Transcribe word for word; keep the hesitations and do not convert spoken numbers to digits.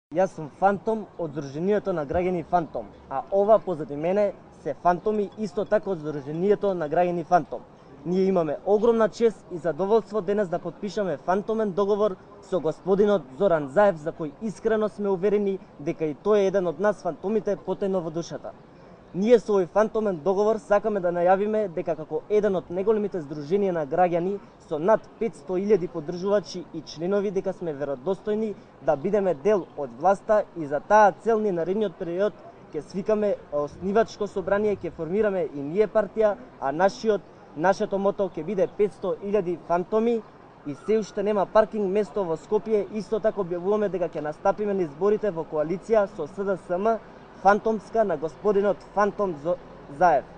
Јас сум Фантом од Сдруженијето на граѓани Фантом, а ова позади мене се фантоми исто така од Сдруженијето на граѓани Фантом. Ние имаме огромна чест и задоволство денес да подпишаме фантомен договор со господинот Зоран Заев, за кој искрено сме уверени дека и тој е еден од нас фантомите потајно во душата. Ние со овој фантомен договор сакаме да најавиме дека како еден од најголемите здруженија на граѓани со над петсто илјади поддржувачи и членови дека сме веродостојни да бидеме дел од власта и за таа цел ние наредниот период ќе свикаме оснивачко собрание, ќе формираме и ние партија, а нашиот нашето мото ќе биде петсто илјади фантоми и се уште нема паркинг место во Скопје. Исто така објавуваме дека ќе настапиме на изборите во коалиција со СДСМ фантомска на господинот Фантом Заев.